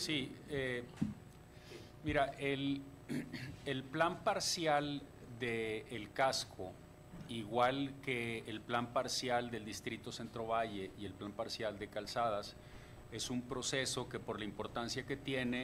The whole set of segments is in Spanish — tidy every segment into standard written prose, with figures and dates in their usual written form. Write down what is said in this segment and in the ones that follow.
Sí, mira, el plan parcial del casco, igual que el plan parcial del Distrito Centro Valle y el plan parcial de Calzadas, es un proceso que por la importancia que tiene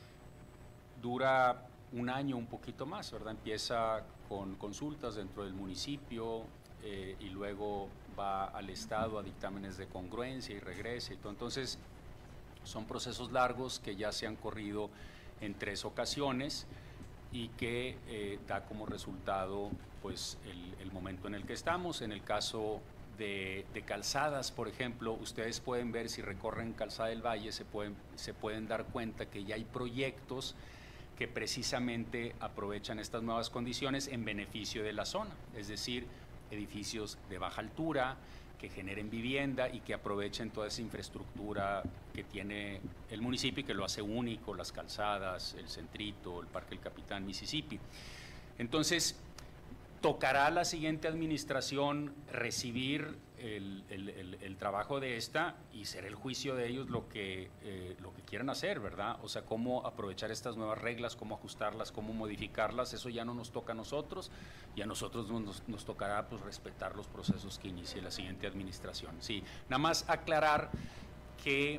dura un año, un poquito más, ¿verdad? Empieza con consultas dentro del municipio y luego va al Estado a dictámenes de congruencia y regresa y todo. Entonces, son procesos largos que ya se han corrido en 3 ocasiones y que da como resultado pues el momento en el que estamos. En el caso de Calzadas, por ejemplo, ustedes pueden ver, si recorren Calzada del Valle, se pueden dar cuenta que ya hay proyectos que precisamente aprovechan estas nuevas condiciones en beneficio de la zona, es decir, edificios de baja altura, que generen vivienda y que aprovechen toda esa infraestructura que tiene el municipio y que lo hace único, las calzadas, el Centrito, el Parque El Capitán, Mississippi. Entonces, tocará a la siguiente administración recibir el trabajo de esta y será el juicio de ellos lo que quieran hacer, ¿verdad? O sea, cómo aprovechar estas nuevas reglas, cómo ajustarlas, cómo modificarlas, eso ya no nos toca a nosotros y a nosotros nos tocará pues respetar los procesos que inicie la siguiente administración. Sí, nada más aclarar que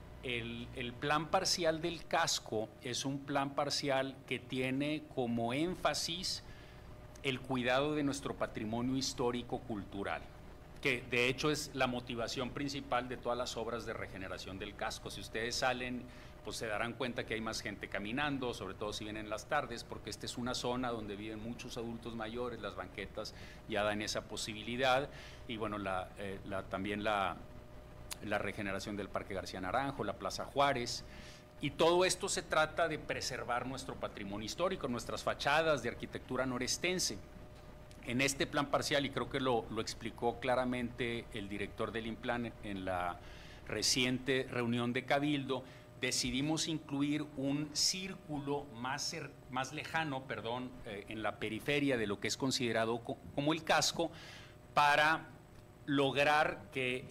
el plan parcial del casco es un plan parcial que tiene como énfasis el cuidado de nuestro patrimonio histórico-cultural, que de hecho es la motivación principal de todas las obras de regeneración del casco. Si ustedes salen, pues se darán cuenta que hay más gente caminando, sobre todo si vienen en las tardes, porque esta es una zona donde viven muchos adultos mayores, las banquetas ya dan esa posibilidad, y bueno, también la regeneración del Parque García Naranjo, la Plaza Juárez. Y todo esto se trata de preservar nuestro patrimonio histórico, nuestras fachadas de arquitectura norestense. En este plan parcial, y creo que lo explicó claramente el director del INPLAN en la reciente reunión de Cabildo, decidimos incluir un círculo más lejano, en la periferia de lo que es considerado como el casco, para lograr que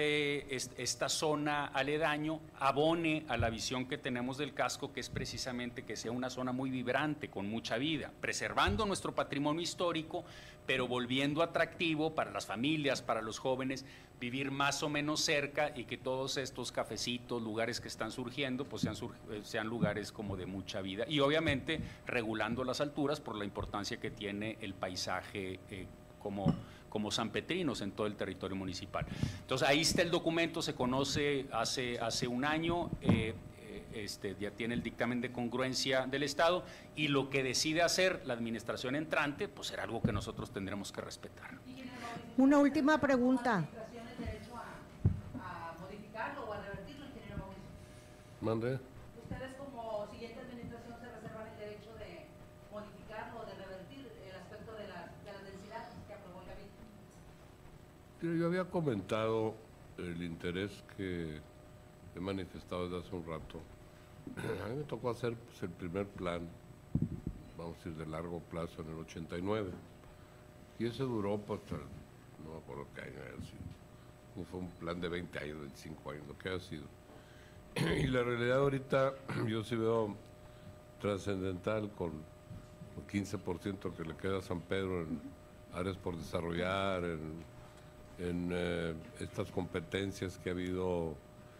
esta zona aledaño abone a la visión que tenemos del casco, que es precisamente que sea una zona muy vibrante, con mucha vida, preservando nuestro patrimonio histórico, pero volviendo atractivo para las familias, para los jóvenes, vivir más o menos cerca, y que todos estos cafecitos, lugares que están surgiendo, pues sean lugares como de mucha vida, y obviamente regulando las alturas por la importancia que tiene el paisaje como sanpetrinos en todo el territorio municipal. Entonces ahí está el documento, se conoce hace un año, ya tiene el dictamen de congruencia del Estado, y lo que decide hacer la administración entrante, pues será algo que nosotros tendremos que respetar. Una última pregunta. ¿Derecho a modificarlo o a revertirlo, ingeniero Mauricio? Mande. ¿Ustedes como siguiente administración se reservan el derecho de modificarlo o de revertir el aspecto de las densidades que aprobó el Cabildo? Yo había comentado el interés que he manifestado desde hace un rato. A mí me tocó hacer pues, el primer plan, vamos a decir, de largo plazo en el 89. Y ese duró, pues, no me acuerdo qué año haya sido. Fue un plan de 20 años, 25 años, lo que haya sido. Y la realidad ahorita, yo sí veo trascendental con el 15% que le queda a San Pedro en áreas por desarrollar, en estas competencias que ha habido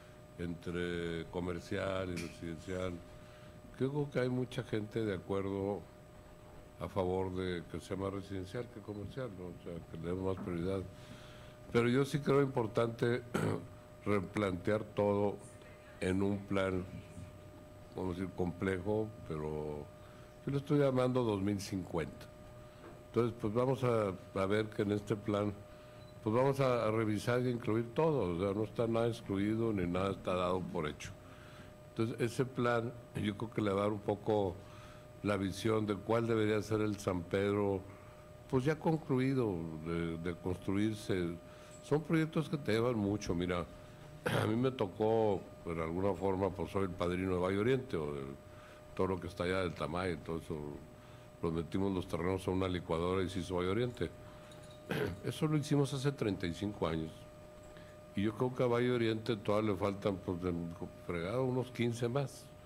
entre comercial y residencial. Creo que hay mucha gente de acuerdo a favor de que sea más residencial que comercial, ¿no? O sea, que le demos más prioridad. Pero yo sí creo importante replantear todo en un plan, vamos a decir, complejo, pero yo lo estoy llamando 2050. Entonces, pues vamos a ver que en este plan, pues vamos a revisar y incluir todo, o sea, no está nada excluido ni nada está dado por hecho. Entonces, ese plan, yo creo que le va a dar un poco la visión de cuál debería ser el San Pedro, pues ya concluido, de construirse. Son proyectos que te llevan mucho, mira, a mí me tocó, de alguna forma, pues soy el padrino de Valle Oriente, o de todo lo que está allá del Tamay, todo eso, los metimos los terrenos a una licuadora y se hizo Valle Oriente. Eso lo hicimos hace 35 años. Y yo creo que a Valle Oriente todavía le faltan, pues, fregado, unos 15 más.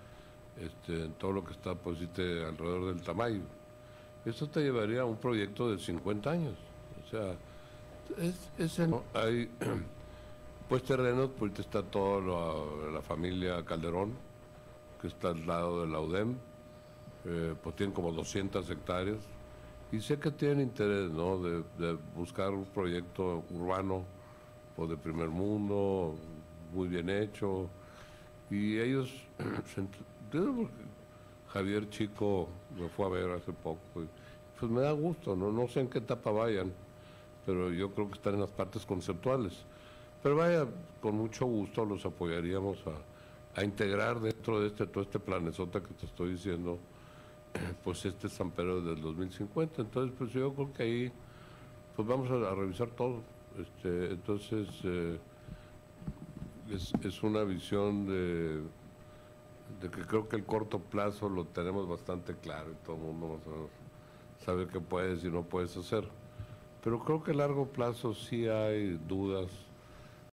en todo lo que está pues, alrededor del Tamayo. Eso te llevaría a un proyecto de 50 años. O sea, hay pues terrenos, pues ahorita está toda la familia Calderón, que está al lado de la UDEM, pues tienen como 200 hectáreas, y sé que tienen interés, ¿no?, de buscar un proyecto urbano, pues de primer mundo, muy bien hecho, y ellos, Javier Chico me fue a ver hace poco, pues me da gusto, no sé en qué etapa vayan, pero yo creo que están en las partes conceptuales. Pero vaya, con mucho gusto los apoyaríamos a integrar dentro de todo este planesota que te estoy diciendo, pues San Pedro del 2050. Entonces, pues yo creo que ahí, pues vamos a revisar todo. Entonces, es una visión de que creo que el corto plazo lo tenemos bastante claro y todo el mundo más o menos sabe qué puedes y no puedes hacer. Pero creo que a largo plazo sí hay dudas